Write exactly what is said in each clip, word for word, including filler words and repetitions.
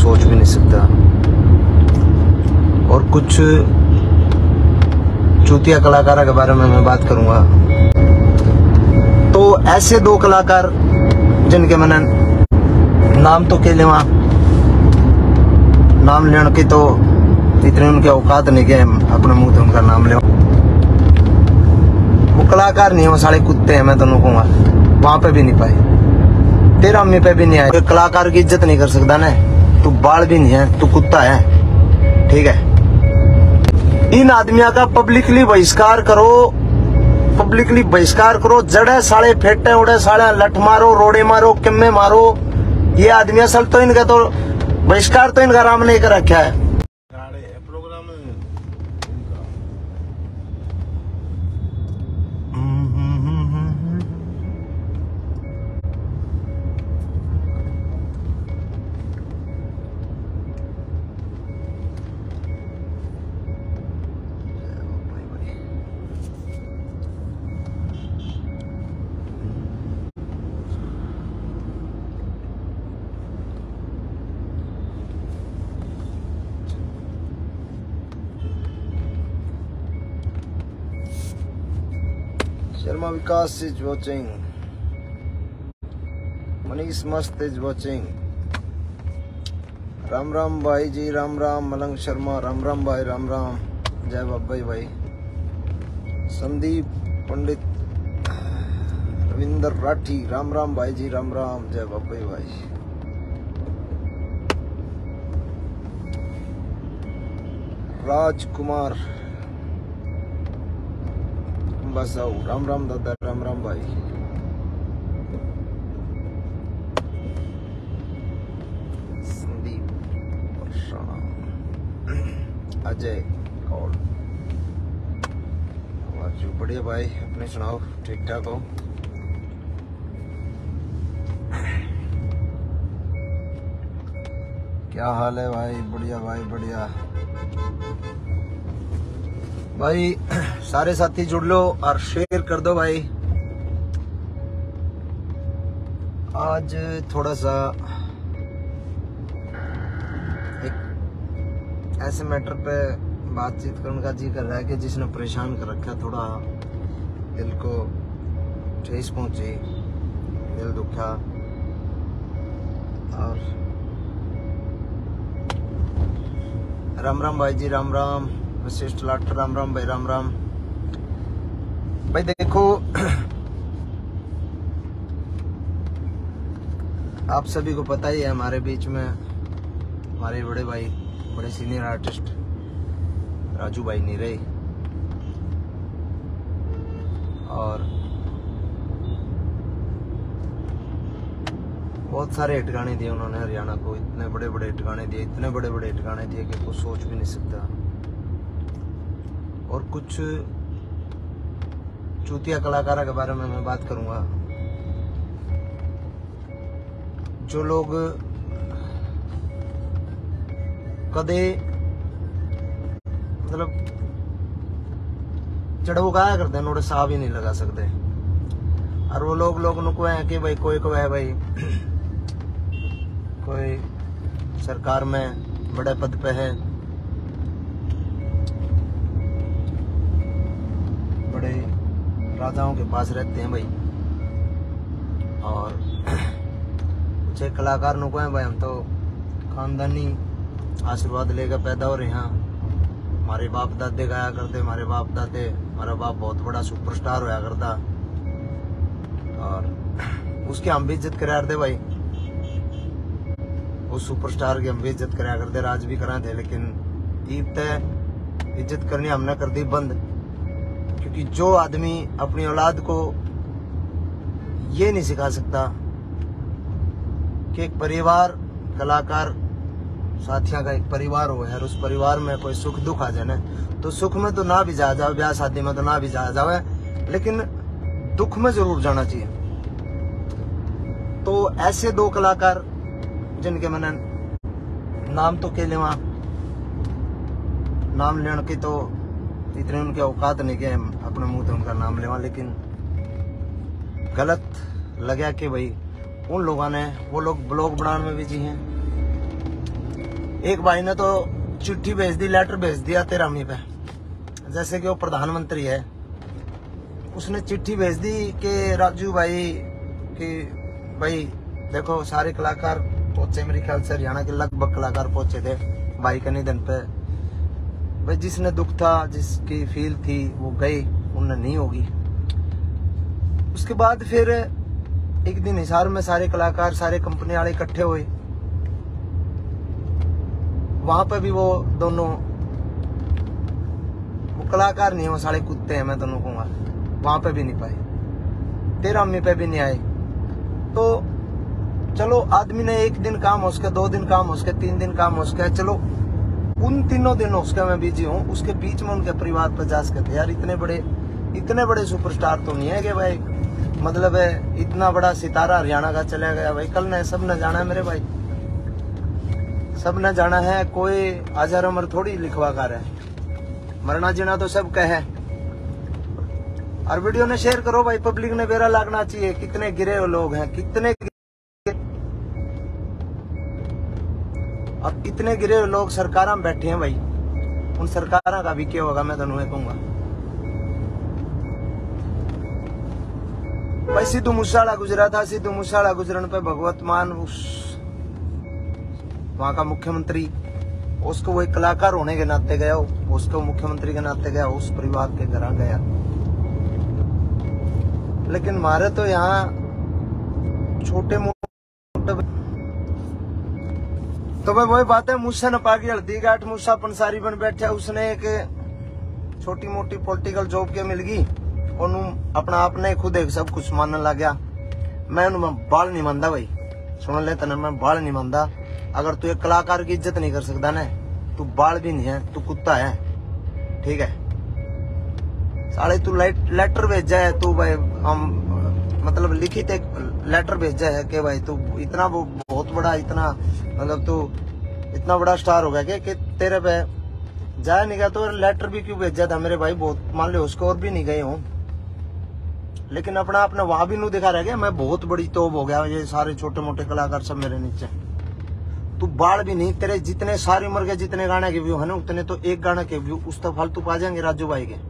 सोच भी नहीं सकता। और कुछ चूतिया कलाकारों के बारे में मैं बात करूंगा। तो ऐसे दो कलाकार जिनके मैंने नाम तो के लेवा, नाम लेने की तो इतने उनके औकात नहीं के अपने मुंह से उनका नाम ले। वो कलाकार नहीं है, वो साले कुत्ते हैं। मैं तो कहूंगा वहां पे भी नहीं पाए, तेरा अम्मी पे भी नहीं आए। कलाकार की इज्जत नहीं कर सकता ना, तू बाल भी नहीं है, तू कुत्ता है, ठीक है। इन आदमियों का पब्लिकली बहिष्कार करो, पब्लिकली बहिष्कार करो। जड़े साले फेटे उड़े साले लठ मारो, रोड़े मारो, किम्मे मारो। ये आदमी असल तो इनका तो बहिष्कार तो इनका राम ने कर रखा है। Sharma Vikas is watching. Manish Mast is watching. Ram Ram भाई जी, राम राम। मलंग शर्मा, राम राम भाई, राम राम। जय बाबाई भाई। संदीप पंडित, रविंदर राठी, राम राम भाई जी, राम राम। जय बाबाई भाई। राजकुमार बसाऊ, राम राम दादा, राम राम भाई। संदीप, अजय कौल, बढ़िया भाई। अपने सुनाओ, ठीक ठाक हो? क्या हाल है भाई? बढ़िया भाई, बढ़िया भाई। सारे साथी जुड़ लो और शेयर कर दो भाई। आज थोड़ा सा एक ऐसे मैटर पे बातचीत करने का जी कर रहा है कि जिसने परेशान कर रखा, थोड़ा दिल को ठेस पहुंची, दिल दुखा। और राम राम भाई जी, राम राम। वशिष्ठ लाट, राम राम भाई, राम राम भाई। देखो आप सभी को पता ही है, हमारे बीच में हमारे बड़े भाई, बड़े सीनियर आर्टिस्ट राजू भाई नहीं रहे। और बहुत सारे हिट गाने दिए उन्होंने हरियाणा को, इतने बड़े बड़े हिट गाने दिए, इतने बड़े बड़े हिट गाने दिए कि कुछ सोच भी नहीं सकता। और कुछ चूतिया कलाकारों के बारे में मैं बात करूंगा। जो लोग कदे मतलब चढ़ो गाया करते हैं, नोड़े साह भी नहीं लगा सकते। और वो लोग लोग नुको है कि भाई कोई को है भाई कोई सरकार में बड़े पद पे है, बड़े राजाओं के पास रहते हैं भाई। और कुछ एक कलाकार नुको है भाई, हम तो खानदानी आशीर्वाद लेकर पैदा हो रहे हैं। हमारे बाप दादे गाया करते, हमारे बाप दादे, हमारा बाप बहुत बड़ा सुपरस्टार होया करता, और उसकी हम भी इज्जत करा करते भाई। उस सुपरस्टार की हम भी इज्जत करा करते, राज भी करा थे। लेकिन ईद तय इज्जत करनी हमने कर दी बंद, क्योंकि जो आदमी अपनी औलाद को ये नहीं सिखा सकता कि एक परिवार, कलाकार साथियों का एक परिवार हो है, और उस परिवार में कोई सुख दुख आ जाए ना, तो सुख में तो ना भी जा जाओ, ब्याह शादी में तो ना भी जा जावे, लेकिन दुख में जरूर जाना चाहिए। तो ऐसे दो कलाकार जिनके मैंने नाम तो के लेवा, नाम लेने की तो इतने उनके औकात नहीं के अपने मुंह से उनका नाम लेवा। लेकिन गलत लगा कि भाई उन लोगों ने, वो लोग ब्लॉग बनाने में बिजी हैं, एक भाई ने तो चिट्ठी भेज दी, लेटर भेज दिया तेरा मी पे, जैसे कि वो प्रधानमंत्री है। उसने चिट्ठी भेज दी कि राजू भाई कि भाई देखो सारे कलाकार पहुंचे, मेरे ख्याल से हरियाणा के लगभग कलाकार पहुंचे थे भाई के निधन पे। भाई जिसने दुख था, जिसकी फील थी वो गई, उन्हें नहीं होगी। उसके बाद फिर एक दिन हिसार में सारे कलाकार, सारे कंपनी वाले इकट्ठे हुए। वहां पे भी वो दोनों, वो कलाकार नहीं है, वो सारे कुत्ते हैं, मैं दोनों कहूंगा। वहां पे भी नहीं पाए, तेरा अम्मी पे भी नहीं आए। तो चलो आदमी ने एक दिन काम हो सके, दो दिन काम हो सके, तीन दिन काम हो सके, चलो उन तीनों दिन उसके मैं बिजी हूँ, उसके बीच में उनके परिवार पर जा सके थे। यार इतने बड़े इतने बड़े सुपरस्टार तो नहीं है कि भाई, मतलब है इतना बड़ा सितारा हरियाणा का चला गया भाई। कल ने सब ने जाना है मेरे भाई, सब ने जाना है, कोई आजार उम्र थोड़ी लिखवा कर है, मरना जीना तो सब कहे। और वीडियो ने शेयर करो भाई, पब्लिक ने बेरा लागना चाहिए। कितने गिरे हुए लोग हैं, कितने अब इतने गिरे हुए लोग सरकार में बैठे हैं भाई, उन सरकारों का भी क्या होगा मैं तो कहूंगा। भाई सिद्धू मूसेवाला गुजरा था, सिद्धू मूसेवाला गुजरने पे भगवत मान उस वहां का मुख्यमंत्री, उसको वो एक कलाकार होने के नाते गया, उसको मुख्यमंत्री के नाते गया, उस परिवार के घर गया। लेकिन हमारे तो यहाँ छोटे मोटे तो भाई वही बात है, मूसा न पागी हल्दी गाठ, मूसा पंसारी बन बैठा। उसने एक छोटी मोटी पॉलिटिकल जॉब के मिल गई, अपना आपने खुद एक सब कुछ मानने लग गया। मैं उन्हें बाल नहीं मानता भाई, सुन ले तना, मैं बाल नहीं मानता। अगर तू एक कलाकार की इज्जत नहीं कर सकता ना, तू बाल भी नहीं है, तू कुत्ता है, ठीक है। साले तू लेटर भेजा है, तू भाई हम मतलब लिखित एक लेटर भेजा है कि भाई तू इतना वो बहुत बड़ा, इतना मतलब तू इतना बड़ा स्टार हो गया कि, कि तेरे पे जाया नहीं गया। तो लेटर भी क्यों भेजा था मेरे भाई, बहुत मान लो उसको और भी नहीं गए हूँ, लेकिन अपना आपने वहां भी नहीं दिखा रह गया। मैं बहुत बड़ी तोब हो गया, ये सारे छोटे मोटे कलाकार सब मेरे नीचे। तू बाढ़ भी नहीं, तेरे जितने सारी उम्र के जितने गाने के व्यू है ना, उतने तो एक गाने के व्यू उस तो फालतू पा जाएंगे राजू भाई के।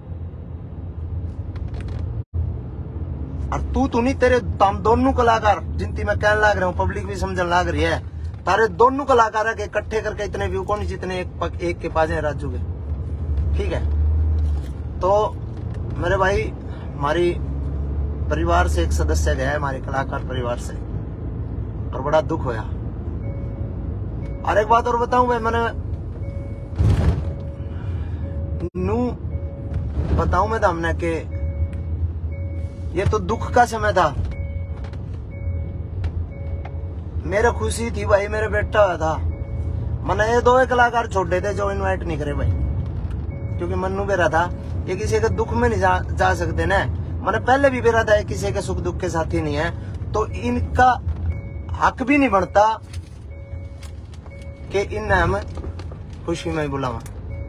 और तू तो नहीं, तेरे हम दोनों कलाकार जिनती मैं कहने लग रहा हूँ, पब्लिक भी समझने लग रही है, तारे दोनों कलाकार के इकट्ठे करके इतने व्यू कौन जितने एक, एक के पास है राजू के, ठीक है। तो मेरे भाई हमारी परिवार से एक सदस्य गया है, हमारे कलाकार परिवार से, और बड़ा दुख होया। और एक बात और बताऊं भाई, मैंने नू बताऊं मैं तो हमने के ये तो दुख का समय था। मेरे खुशी थी भाई, मेरे बेटा हुआ था, मैंने ये दो कलाकार छोड़े थे जो इनवाइट नहीं करे भाई, क्योंकि मन्नू बेरा था, ये किसी के दुख में नहीं जा, जा सकते ना। मैंने पहले भी बेरा था, किसी के सुख दुख के साथी नहीं है, तो इनका हक भी नहीं बनता कि इन हम खुशी में बुलावा।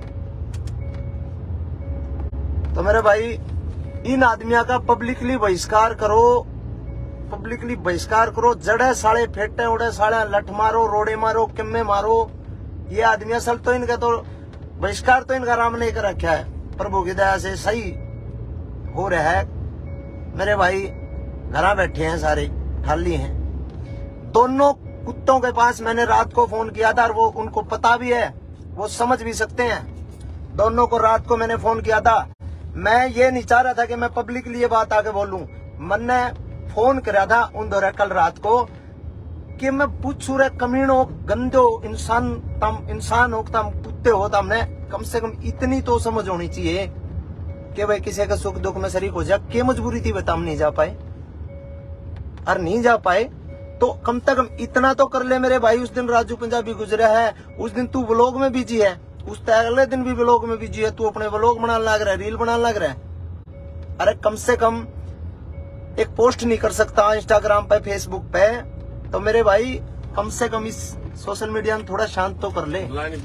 तो मेरे भाई इन आदमियों का पब्लिकली बहिष्कार करो, पब्लिकली बहिष्कार करो। जड़े साले फेटे उड़े साले लठ मारो, रोड़े मारो, किम्मे मारो। ये आदमी असल तो इनका तो बहिष्कार तो इनका राम ने कर रखा है, प्रभु की दया से सही हो रहा है। मेरे भाई घर बैठे हैं, सारे खाली हैं। दोनों कुत्तों के पास मैंने रात को फोन किया था, और वो उनको पता भी है, वो समझ भी सकते हैं। दोनों को रात को मैंने फोन किया था। मैं ये नहीं चाह रहा था कि मैं पब्लिकली ये बात आके बोलूं। मैंने फोन करा था उन दौरे कल रात को कि मैं पूछू रे कमीनो गंदो इंसान, तम इंसान हो तम कुत्ते हो, तमने कम से कम इतनी तो समझ होनी चाहिए कि भाई किसी का सुख दुख में शरीक हो जाए। क्या मजबूरी थी बता, हम नहीं जा पाए, और नहीं जा पाए तो कम से कम इतना तो कर ले मेरे भाई। उस दिन राजू पंजाबी गुजरा है, उस दिन तू व्लॉग में बिजी है, उस अगले दिन भी व्लॉग में बिजी है, तू अपने व्लॉग बनाने लग रहा है, रील बनाने लग रहा है। अरे कम से कम एक पोस्ट नहीं कर सकता इंस्टाग्राम पे, फेसबुक पे, तो मेरे भाई कम से कम इस सोशल मीडिया में थोड़ा शांत तो कर ले।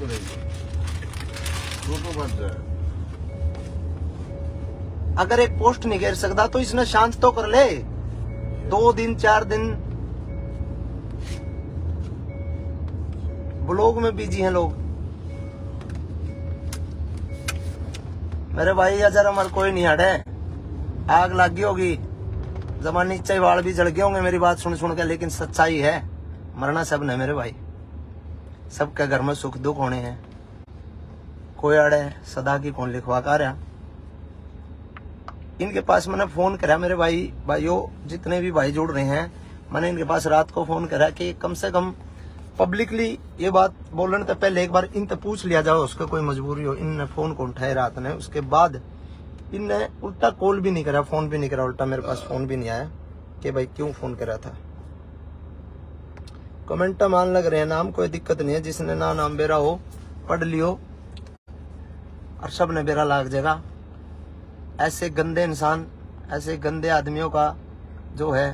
अगर एक पोस्ट नहीं कर सकता तो इसने शांत तो कर ले, दो दिन चार दिन। ब्लॉग में बिजी हैं लोग। मेरे भाई अजर अमर कोई नहीं हटे, आग लग गई होगी, जमानी नीचे वाल भी जल गए होंगे मेरी बात सुन सुन के, लेकिन सच्चाई है, मरना सब ने मेरे भाई। सबके घर में सुख दुख होने हैं, कोई अड़े सदा की कौन लिखवा का रहा। इनके पास मैंने फोन करा मेरे भाई भाइयों, जितने भी भाई जुड़ रहे हैं, मैंने इनके पास रात को फोन करा कि कम से कम पब्लिकली ये बात बोलने से पहले एक बार इनसे पूछ लिया जाओ, उसका कोई मजबूरी हो। इनने फोन को उठाए रात ने, उसके बाद इनने उल्टा कॉल भी नहीं करा, फोन भी नहीं करा, उल्टा मेरे पास फोन भी नहीं आया कि भाई क्यों फोन करा था। कमेंट मान लग रहे हैं, नाम कोई दिक्कत नहीं है, जिसने ना नाम बेरा हो पढ़ लियो और सब ने बेरा लाग जाएगा। ऐसे गंदे इंसान, ऐसे गंदे आदमियों का जो है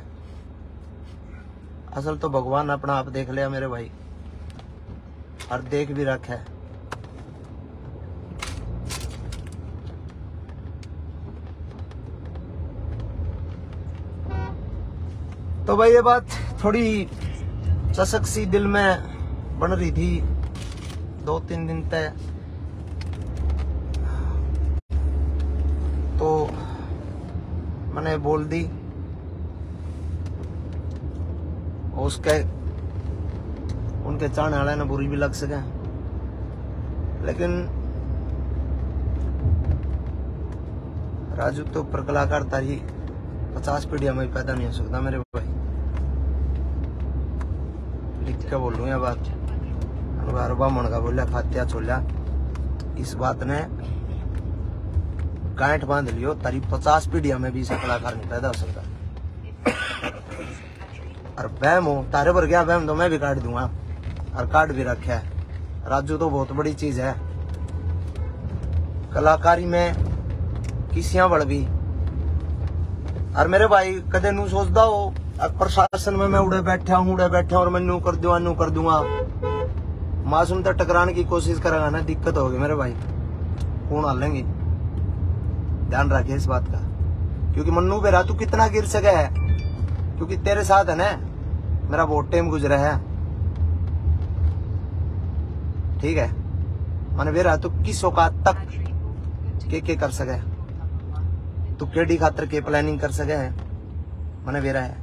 असल तो भगवान अपना आप देख लिया मेरे भाई, और देख भी रखा है। तो भाई ये बात थोड़ी चसक सी दिल में बन रही थी दो तीन दिन तक, तो मैंने बोल दी। उसके उनके चाहने वाले ने बुरी भी लग सके, लेकिन राजू तो ऊपर कलाकार तारी पचास पीढ़िया में पैदा नहीं हो सकता मेरे भाई, लिख के बोलूं ये बात। अरबा मन का बोलिया खात्या छोलिया, इस बात ने गांठ बांध लियो, तारी पचास पीढ़िया में भी ऐसा कलाकार नहीं पैदा हो सकता। और बहम हो तारे पर गया बहम तो मैं भी काट दूंगा, और काट भी रखा है। राजू तो बहुत बड़ी चीज है कलाकारी में, किसियां बढ़ भी। और मेरे भाई कदे नू सोचदा हो प्रशासन में मैं उड़े बैठा हूं उड़े बैठा और मैं नू कर दूंगा नू कर दूंगा, मासूम तक टकराने की कोशिश करेगा ना, दिक्कत होगी मेरे भाई, खून हाल लेंगे। ध्यान रखिए इस बात का, क्योंकि मन्नू बेरा तू कितना गिर सके है, क्योंकि तेरे साथ है ना मेरा बहुत टाइम गुजरा है, ठीक है। मैंने बेरा तू किस औकात तक के के कर सके, तू केडी खातर के प्लानिंग कर सके है, मैंने बेरा है।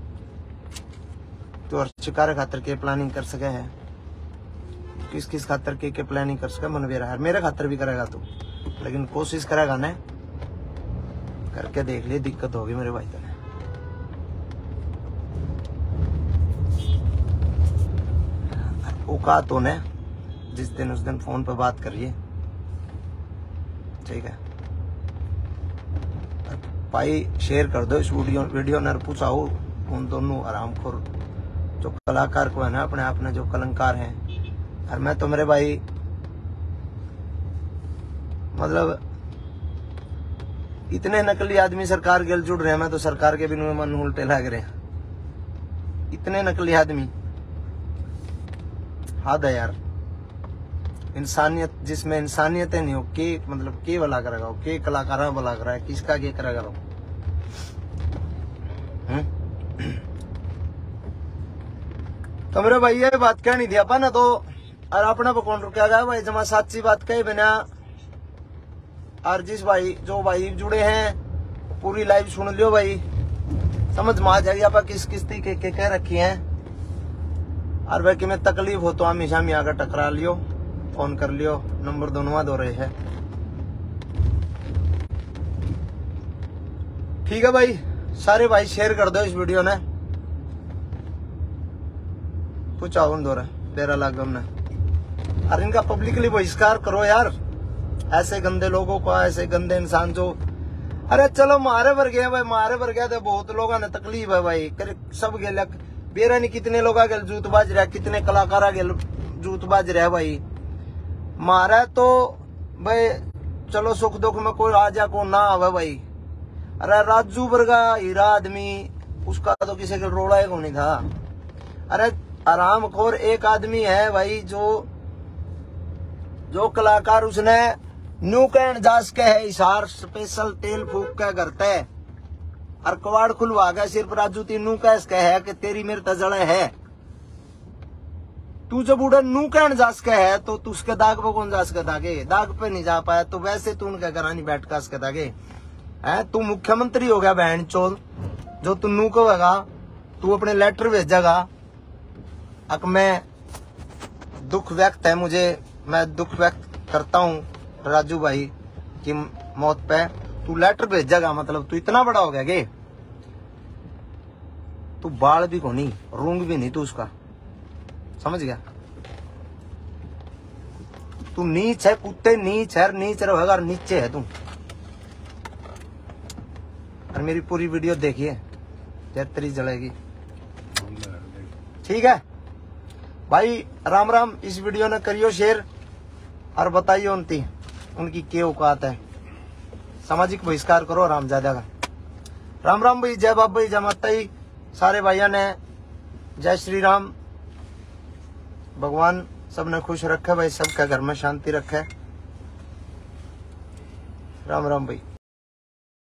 तू अर्चिकार खातर के प्लानिंग कर सके है, किस किस खातर के के प्लानिंग कर सके, मैंने बेरा है। मेरे खातर भी करेगा तू, लेकिन कोशिश करेगा ना, करके देख ले, दिक्कत होगी मेरे भाई। तो औकात तो ने जिस दिन उस दिन फोन पे बात करिए, ठीक है भाई। शेयर कर दो इस वीडियो वीडियो ने, पूछाओ उन दोनों आरामखोर जो कलाकार को है ना, अपने आप में जो कलंकार हैं। और मैं तो मेरे भाई मतलब इतने नकली आदमी सरकार के जुड़ रहे हैं, मैं तो सरकार के बिना मन उल्टे लग रहे हैं, इतने नकली आदमी। हद है यार, इंसानियत जिसमें इंसानियत नहीं हो के मतलब के भला करेगा, के कलाकार भला करा है, किसका के करेगा। तो मेरे भाई ये बात कहनी थी अपन तो, और अपना को कौन रुका गया भाई, जमा सच्ची बात कही बिना। और जिस भाई जो भाई जुड़े हैं पूरी लाइव सुन लियो भाई, समझ में आ जाएगी आप किस किस तरीके के कह रखी हैं। और भाई कि में तकलीफ हो तो हमेशा में आकर टकरा लियो, फोन कर लियो, नंबर दोनों दो रहे हैं, ठीक है भाई। सारे भाई शेयर कर दो इस वीडियो ने, कुछ आउन दो रहे तेरा लाग हमने, और इनका पब्लिकली बहिष्कार करो यार, ऐसे गंदे लोगों को, ऐसे गंदे इंसान जो, अरे चलो मारे भर गए भाई, मारे भर गया तो बहुत लोगों ने तकलीफ है भाई, सब गेल बेरा नहीं, कितने लोग आगे जूत बाज रहे, कितने कलाकार आगे जूत बाज रहे भाई। मारा तो भाई चलो सुख दुख में कोई आ जा को ना आवे भाई। अरे राजू वर्गा हीरा आदमी, उसका तो किसी का रोड़ा ही नहीं था। अरे आराम खोर एक आदमी है भाई, जो जो कलाकार उसने न्यू कैंड जास के है इशार स्पेशल तेल फूक के करते, और कवाड़ खुलवा गया सिर्फ राजू तीनू कैस के है कि तेरी मेरे तजड़े है। तू जब उड़ा नू कहन जा सके है तो तू उसके दाग पे कौन जा सके दागे, दाग पे नहीं जा पाया तो वैसे तू उनके घर नहीं बैठ का सके दागे है। तू मुख्यमंत्री हो गया बहन चोल, जो तू नू कहेगा तू अपने लेटर भेजेगा। अब मैं दुख व्यक्त है मुझे, मैं दुख व्यक्त करता हूँ राजू भाई की मौत पे। तू लेटर भेजेगा मतलब तू इतना बड़ा हो गया गे, तू बाल भी को नहीं रूंग भी नहीं तू उसका, समझ गया। तू नीच है कुत्ते, नीच है, नीच रहेगा नीचे है तू। और मेरी पूरी वीडियो देखिए, तेरी जलेगी। ठीक है भाई, राम राम। इस वीडियो ने करियो शेयर और बताइए उनकी उनकी क्या औकात है। सामाजिक बहिष्कार करो रामजादा का। राम राम भाई, जय बाबा जी, जय माता जी, सारे भाइयों ने जय श्री राम। भगवान सबने खुश रखे भाई, सबके घर में शांति रखे। राम राम भाई।